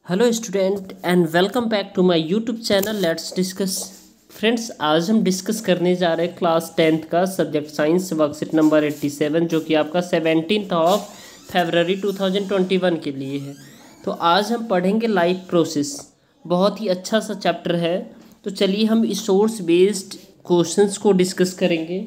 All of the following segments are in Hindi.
Hello student and welcome back to my YouTube channel let's discuss. Friends, आज हम डिस्कस करने जा रहे हैं क्लास 10th का सब्जेक्ट साइंस वर्कशीट नंबर 87 जो कि आपका 17 फरवरी 2021 के लिए है। तो आज हम पढ़ेंगे लाइफ प्रोसेस। बहुत ही अच्छा सा चैप्टर है। तो चलिए हम सोर्स बेस्ड क्वेश्चंस को डिस्कस करेंगे।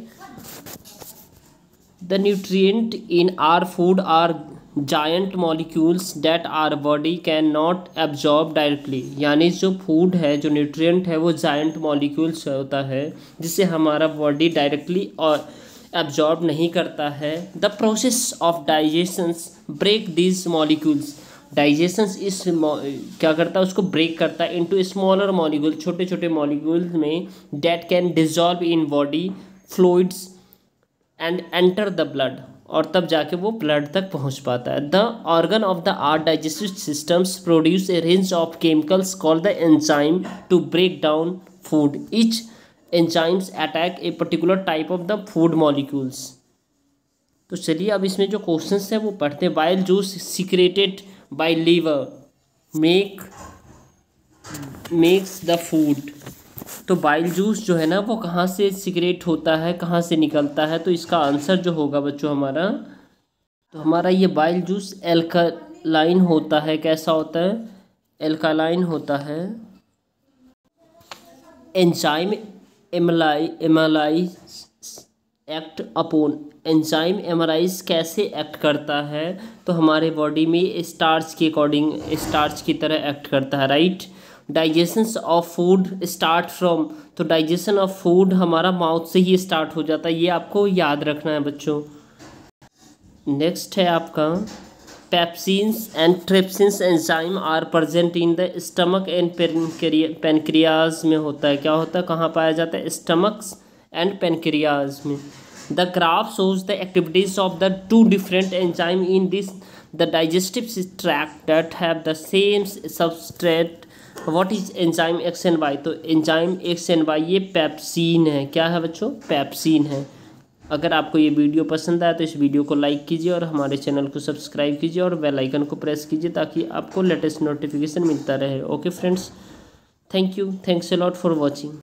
The nutrient in our food are giant molecules that our body cannot absorb directly। यानी जो फूड है, जो न्यूट्रिएंट है, वो जायंट मॉलिक्यूल्स होता है जिसे हमारा बॉडी डायरेक्टली और एब्जॉर्ब नहीं करता है। The process of digestions break these molecules. Digestions इस क्या करता है, उसको ब्रेक करता है इनटू स्मॉलर मॉलिक्यूल, छोटे छोटे मॉलिक्यूल्स में, that can dissolve in body fluids and enter the blood, और तब जाके वो ब्लड तक पहुंच पाता है। The organ of the are digestive systems produce a range of chemicals called the enzyme to break down food. Each enzymes attack a particular type of the food molecules. तो चलिए अब इसमें जो क्वेश्चंस हैं वो पढ़ते हैं। Bile juice secreted by liver makes the food. तो बाइल जूस जो है ना, वो कहाँ से सिक्रेट होता है, कहाँ से निकलता है? तो इसका आंसर जो होगा बच्चों हमारा, तो हमारा ये बाइल जूस एल्कालाइन होता है। कैसा होता है? एल्कालाइन होता है। Enzyme amylase act upon. Enzyme amylase कैसे एक्ट करता है? तो हमारे बॉडी में स्टार्च के अकॉर्डिंग, स्टार्च की तरह एक्ट करता है, right. Digestions of food start from. तो डाइजेशन ऑफ फूड हमारा माउथ से ही स्टार्ट हो जाता है, ये आपको याद रखना है बच्चों। नेक्स्ट है आपका pepsins and trypsins enzyme are present in the stomach and pancreas में होता है। क्या होता है, कहाँ पाया जाता है? स्टमक्स एंड पेनक्रियाज में। The graph shows the activities of the two different enzyme in this the digestive tract that have the same substrate. What is enzyme X and Y? तो एंजाइम एक्स एंड वाई ये पेप्सिन है। क्या है बच्चों? पेप्सिन है। अगर आपको ये वीडियो पसंद आया तो इस वीडियो को लाइक कीजिए और हमारे चैनल को सब्सक्राइब कीजिए और बेल आइकन को प्रेस कीजिए ताकि आपको लेटेस्ट नोटिफिकेशन मिलता रहे। Okay friends, thank you, thanks a lot for watching.